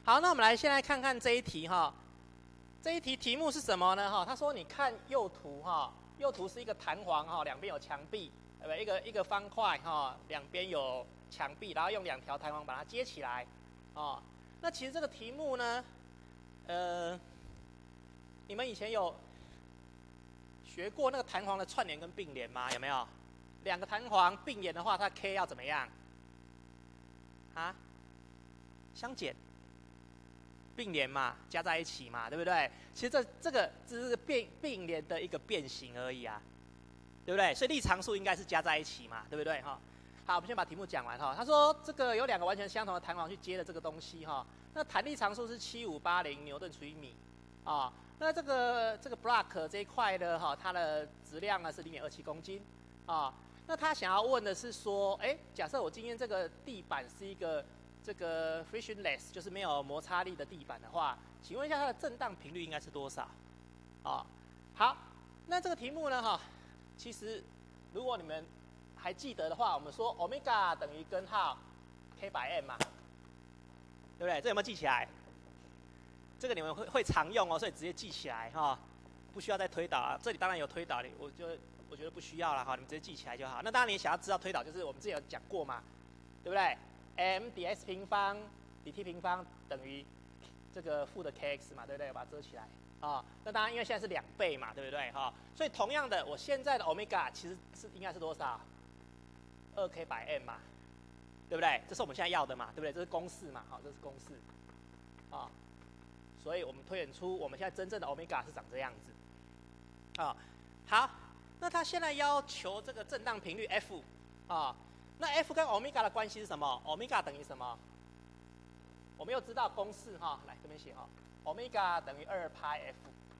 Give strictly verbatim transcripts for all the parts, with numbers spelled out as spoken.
好，那我们来先来看看这一题哈。这一题题目是什么呢？哈，他说你看右图哈，右图是一个弹簧哈，两边有墙壁，对不对？一个一个方块哈，两边有墙壁，然后用两条弹簧把它接起来，哦。那其实这个题目呢，呃，你们以前有学过那个弹簧的串联跟并联吗？有没有？两个弹簧并联的话，它 K 要怎么样？啊？相减。并联嘛，加在一起嘛，对不对？其实这这个只是并并联的一个变形而已啊，对不对？所以力常数应该是加在一起嘛，对不对哈？好，我们先把题目讲完哈。他说这个有两个完全相同的弹簧去接的这个东西哈，那弹力常数是七五八零牛顿除以米啊。那这个这个 block 这一块呢哈，它的质量呢是零点二七公斤啊。那他想要问的是说，哎，假设我今天这个地板是一个这个 frictionless 就是没有摩擦力的地板的话，请问一下它的震荡频率应该是多少？啊，好，那这个题目呢，哈，其实如果你们还记得的话，我们说 omega 等于根号 k 百 m 嘛，对不对？这有没有记起来？这个你们会会常用哦，所以直接记起来哈，不需要再推导啊。这里当然有推导，我就我觉得不需要了哈，你们直接记起来就好。那当然你想要知道推导，就是我们之前有讲过嘛，对不对？m dx 平方 dt 平方等于这个负的 kx 嘛，对不对？把它遮起来啊、哦。那当然，因为现在是两倍嘛，对不对？哈、哦，所以同样的，我现在的 omega 其实是应该是多少？二 k 百 m 嘛，对不对？这是我们现在要的嘛，对不对？这是公式嘛，好、哦，这是公式啊、哦。所以我们推演出我们现在真正的 omega 是长这样子啊、哦。好，那他现在要求这个震荡频率 f 啊。哦，那 f 跟 omega 的关系是什么 ？omega 等于什么？我们又知道公式哈，来这边写哈 ，omega 等于二派 f，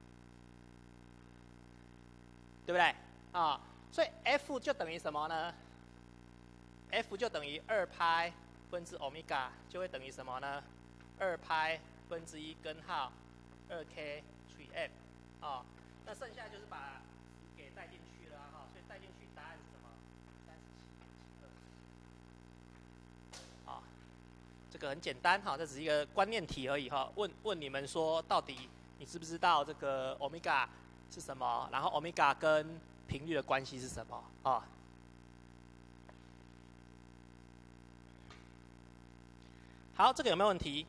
对不对？啊，所以 f 就等于什么呢 ？f 就等于二派分之 omega， 就会等于什么呢？二派分之一根号二 k 除以 m， 啊，那剩下就是把给带进去了哈，所以带进去答案是什么？这个很简单哈，这只是一个观念题而已哈。问问你们说，到底你知不知道这个 omega 是什么？然后 omega 跟频率的关系是什么啊？好，这个有没有问题？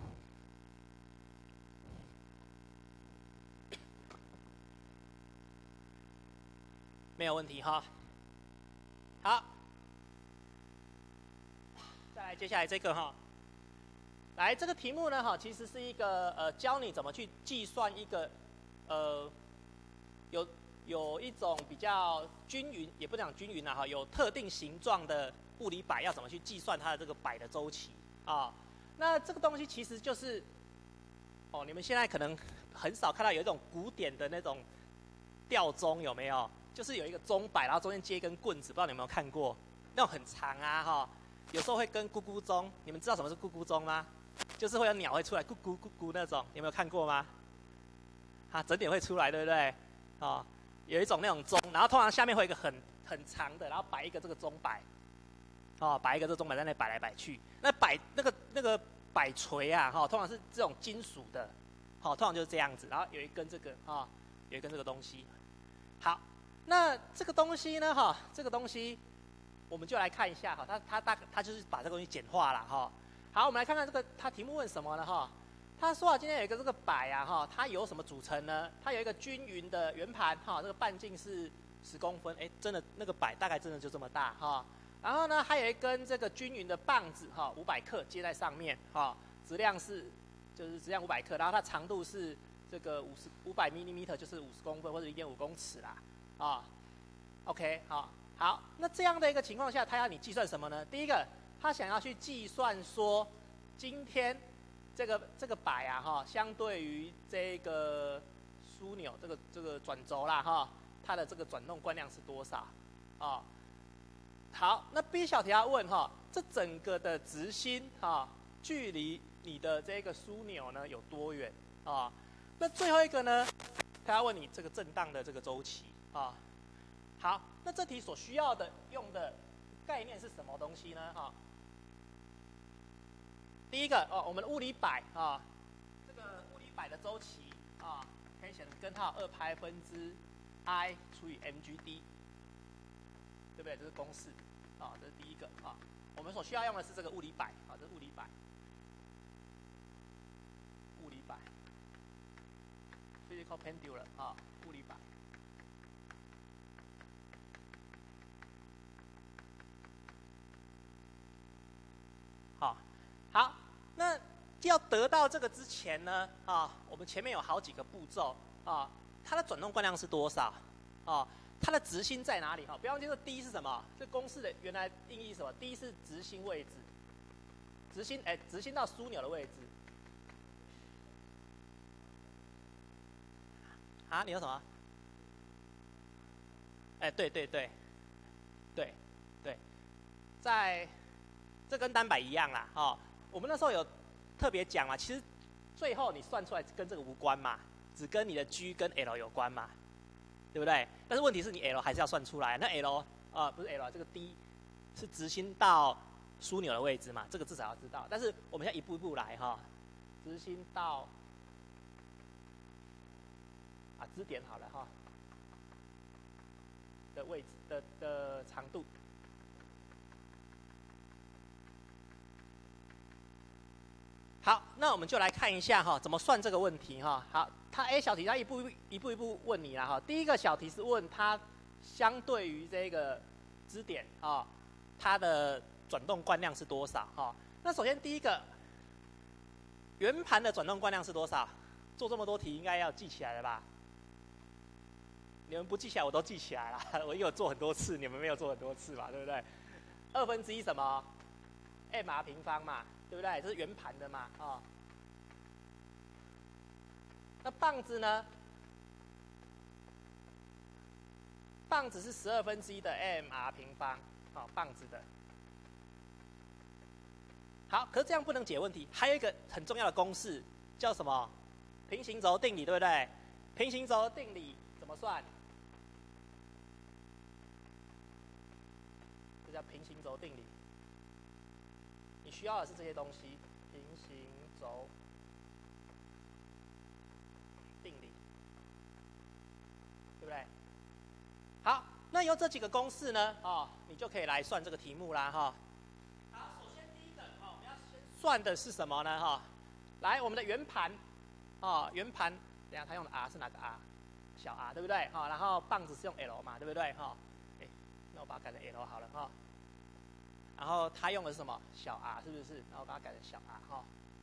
没有问题哈。好，再来接下来这个哈。来，这个题目呢，哈，其实是一个呃，教你怎么去计算一个呃，有有一种比较均匀，也不讲均匀啦，哈，有特定形状的物理摆要怎么去计算它的这个摆的周期啊？那这个东西其实就是，哦，你们现在可能很少看到有一种古典的那种吊钟，有没有？就是有一个钟摆，然后中间接一根棍子，不知道你有没有看过？那种很长啊，哈，有时候会跟咕咕钟，你们知道什么是咕咕钟吗？就是会有鸟会出来咕咕咕咕那种，有没有看过吗？啊，整点会出来，对不对？哦，有一种那种钟，然后通常下面会有一个很很长的，然后摆一个这个钟摆，哦，摆一个这个钟摆在那里摆来摆去。那摆那个那个摆锤啊，哈、哦，通常是这种金属的，好、哦，通常就是这样子，然后有一根这个哈、哦，有一根这个东西。好，那这个东西呢，哈、哦，这个东西我们就来看一下哈，它它大它就是把这个东西简化了哈。哦，好，我们来看看这个，他题目问什么呢？哈，他说啊，今天有一个这个摆啊，哈，它由什么组成呢？它有一个均匀的圆盘，哈，这个半径是十公分，哎，真的那个摆大概真的就这么大，哈。然后呢，还有一根这个均匀的棒子，哈，五百克接在上面，哈，质量是就是质量五百克，然后它长度是这个五十五百 millimeter， 就是五十公分或者零点五公尺啦，啊 ，OK， 好，好，那这样的一个情况下，它要你计算什么呢？第一个。他想要去计算说，今天这个这个摆啊哈，相对于这个枢纽这个这个转轴啦哈，它的这个转动惯量是多少？啊，好，那 B 小题要问哈，这整个的直心哈，距离你的这个枢纽呢有多远啊？那最后一个呢，他要问你这个震荡的这个周期啊。好，那这题所需要的用的概念是什么东西呢？哈。 第一个哦，我们的物理百啊，这个物理百的周期啊，可以写成根号二派分之 I 除以 mgd， 对不对？这是公式啊，这是第一个啊。我们所需要用的是这个物理百啊，这是物理百，物理百 ，physical pendulum 啊，物理百。好，好，那要得到这个之前呢，啊，我们前面有好几个步骤啊，它的转动惯量是多少？啊，它的直心在哪里？哈、啊，不要忘记这 D 是什么？这公式的原来定义是什么 ？D 是直心位置，直心哎，直心到枢纽的位置。啊，你说什么？哎，对对对，对对，在。这跟单摆一样啦，哦，我们那时候有特别讲嘛，其实最后你算出来跟这个无关嘛，只跟你的 G 跟 L 有关嘛，对不对？但是问题是你 L 还是要算出来，那 L 呃不是 L， 这个 D 是直心到枢纽的位置嘛，这个至少要知道。但是我们现在一步一步来哈，直心到啊支点好了哈的位置的的长度。好，那我们就来看一下哈，怎么算这个问题哈。好，它 A 小题它一步一步一步问你啦哈。第一个小题是问它相对于这个支点啊，它的转动惯量是多少哈？那首先第一个，圆盘的转动惯量是多少？做这么多题应该要记起来了吧？你们不记起来我都记起来了，我有做很多次，你们没有做很多次嘛，对不对？二分之一什么 ？m r 平方嘛。对不对？这是圆盘的嘛，哦。那棒子呢？棒子是十二分之一的 mr 平方，哦，棒子的。好，可是这样不能解问题。还有一个很重要的公式叫什么？平行轴定理，对不对？平行轴定理怎么算？这叫平行轴定理。你需要的是这些东西，平行轴定理，对不对？好，那由这几个公式呢，哦，你就可以来算这个题目啦，哈、哦。好，首先第一个，哦，我们要先算的是什么呢，哈、哦？来，我们的圆盘，哦，圆盘，等一下它用的 r 是哪个 r？ 小 r， 对不对？哈、哦，然后棒子是用 l 嘛，对不对？哈、哦，哎，那我把它改成 l 好了，哈、哦。然后它用的是什么？小 r 是不是？然后把它改成小 r 哈。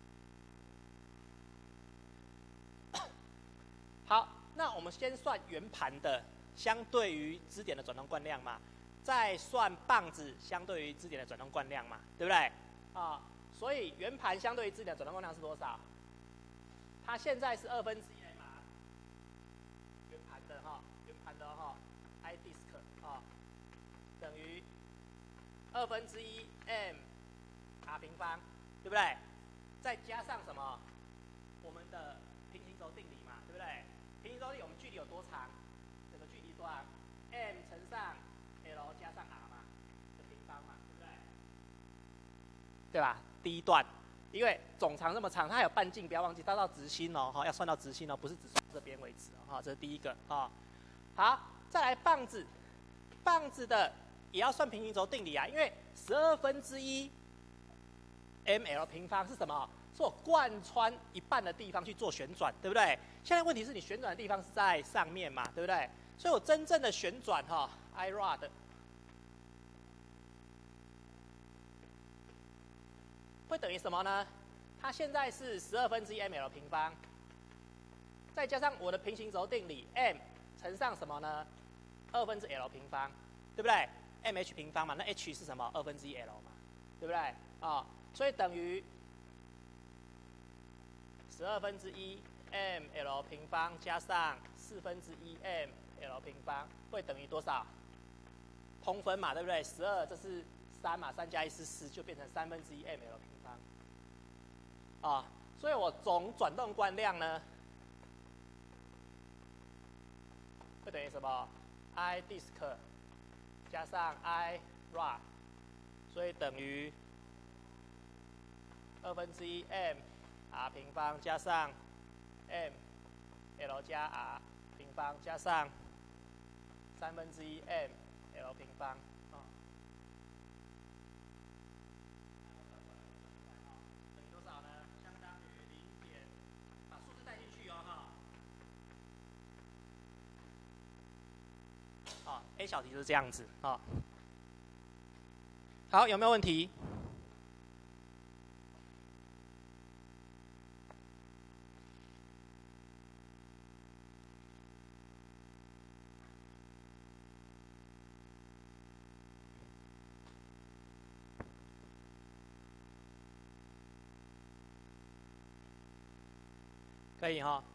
好，那我们先算圆盘的相对于支点的转动惯量嘛，再算棒子相对于支点的转动惯量嘛，对不对？啊，所以圆盘相对于支点的转动惯量是多少？它现在是二分之一 m r， 圆盘的哈，圆盘的哈 ，I disk 啊，等于二分之一 m r 平方，对不对？再加上什么？我们的平行轴定理嘛，对不对？平行轴定理我们距离有多长？整个距离多少 ？m 乘上 l 加上 r 嘛，的平方嘛，对不对？对吧？第一段，因为总长这么长，它还有半径，不要忘记，它到直心哦，哈，要算到直心哦，不是只算这边为止哦，哈，这是第一个啊、哦。好，再来棒子，棒子的。也要算平行轴定理啊，因为十二分之一 ml 平方是什么？是我贯穿一半的地方去做旋转，对不对？现在问题是你旋转的地方是在上面嘛，对不对？所以我真正的旋转哈 ，I rod 会等于什么呢？它现在是十二分之一 ml 平方，再加上我的平行轴定理 m 乘上什么呢？二分之 l 平方，对不对？mh 平方嘛，那 h 是什么？二分之一 l 嘛，对不对？啊、哦，所以等于十二分之一 ml 平方加上四分之一 ml 平方会等于多少？通分嘛，对不对？十二这是三嘛，三加一是四，就变成三分之一 ml 平方。啊、哦，所以我总转动惯量呢，会等于什么 ？I disk 加上 I rod， 所以等于二分之一 m r 平方加上 m l 加 r 平方加上三分之一 m l 平方，啊，等于多少呢？相当于零点，把数字带进去哦，哈。啊 ，A 小题就是这样子啊。好，有没有问题？可以哈。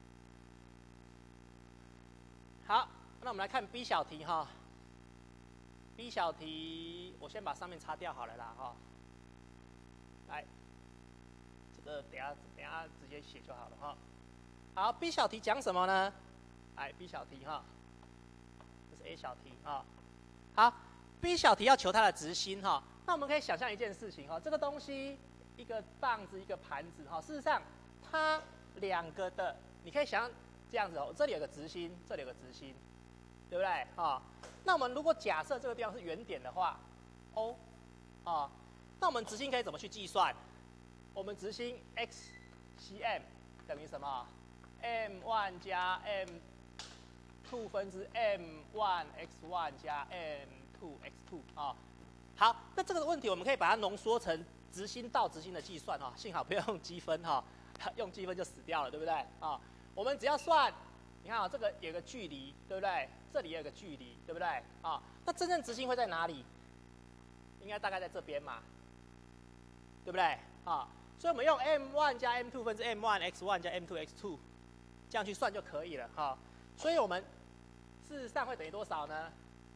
好，那我们来看 B 小题哈。B 小题，我先把上面擦掉好了啦哈。来，这个等下等下直接写就好了哈。好 ，B 小题讲什么呢？来 ，B 小题哈，这是 A 小题哈。好 ，B 小题要求它的直心哈。那我们可以想象一件事情哈，这个东西一个棒子一个盘子哈，事实上它两个的，你可以想象这样子哦，这里有个直心，这里有个直心，对不对？啊，那我们如果假设这个地方是原点的话 ，O， 啊，那我们直心可以怎么去计算？我们直心 x cm 等于什么 ？m 一 加 m 二 分之 m 一 x 一 加 m 二 x 二啊。好，那这个问题我们可以把它浓缩成直心到直心的计算哈，幸好不要用积分哈。用积分就死掉了，对不对？啊，我们只要算，你看啊，这个有个距离，对不对？这里有个距离，对不对？啊，那真正直心会在哪里？应该大概在这边嘛，对不对？啊，所以我们用 m 一 加 m 二 分之 m 一 x 一 加 m 二 x 二，这样去算就可以了哈。所以我们事实上会等于多少呢？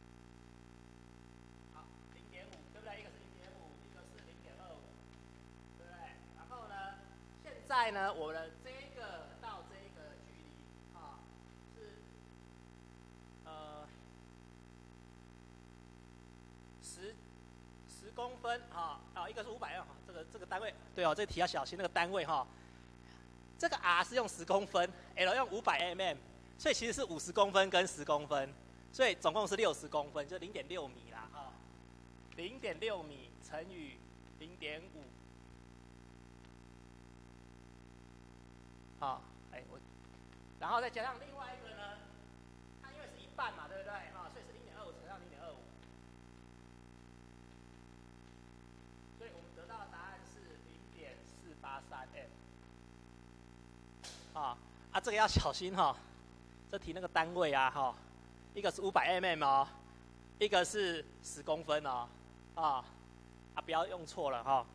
好，零点五，对不对？一个是零点五，一个是零点二五，对不对？然后呢？现在呢，我们的这个到这个距离啊是呃十十公分哈啊，一个是五百啊，这个这个单位对哦，这个题要小心那个单位哈。这个 r 是用十公分 ，l 用五百 mm， 所以其实是五十公分跟十公分，所以总共是六十公分，就零点六米啦哈。零点六米乘以零点五。好，哎我，然后再加上另外一个呢，它因为是一半嘛，对不对？哈，所以是零点二五乘上零点二五，所以我们得到的答案是零点四八三 m。啊啊，这个要小心哈，这题那个单位啊哈，一个是五百 mm 哦，一个是十公分哦，啊啊不要用错了哈。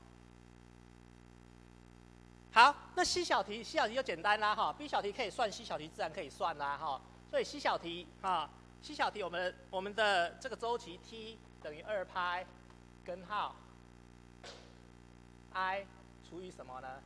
好，那 C 小题 ，C 小题就简单啦哈 ，B 小题可以算 ，C 小题自然可以算啦哈。所以 C 小题啊 ，C 小题我们我们的这个周期 t 等于二派根号 i 除以什么呢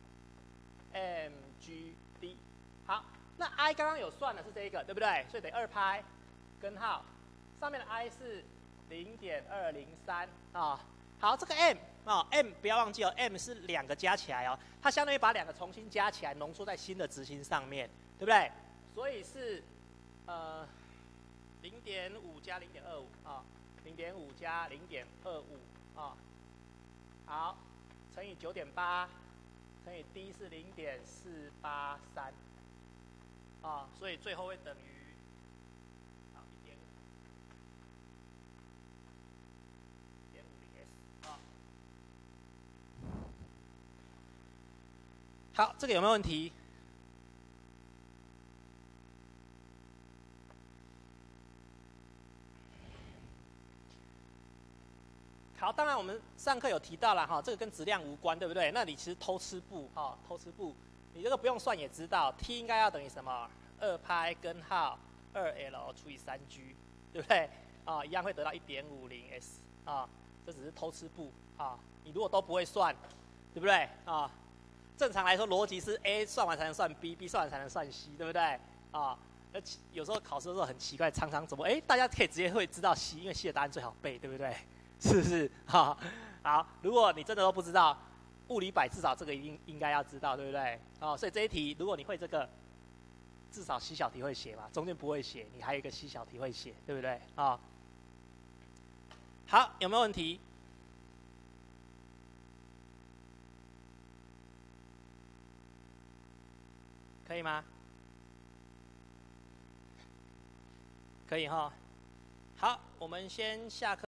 ？mgd。好，那 i 刚刚有算的是这个，对不对？所以等于二派根号上面的 i 是零点二零三啊。好，这个 m 哦 m 不要忘记哦 ，m 是两个加起来哦，它相当于把两个重新加起来，浓缩在新的直心上面，对不对？所以是呃零点五加零点二五啊，零点五加零点二五啊，好，乘以九点八，乘以 d 是零点四八三啊，所以最后会等于。好，这个有没有问题？好，当然我们上课有提到了哈，这个跟质量无关，对不对？那你其实偷吃步哈，偷吃步，你这个不用算也知道 ，t 应该要等于什么？二派根号二 l 除以三 g， 对不对？啊，一样会得到一点五零 s 啊，这只是偷吃步啊。你如果都不会算，对不对？啊。正常来说，逻辑是 A 算完才能算 B，B 算完才能算 C， 对不对？啊，而且有时候考试的时候很奇怪，常常怎么哎，大家可以直接会知道 C， 因为 C 的答案最好背，对不对？是不是？哈，好，如果你真的都不知道， 物理百至少这个一定应该要知道，对不对？哦，所以这一题如果你会这个，至少 C 小题会写嘛，中间不会写，你还有一个 C 小题会写，对不对？啊、哦，好，有没有问题？可以吗？可以哈。好，我们先下课。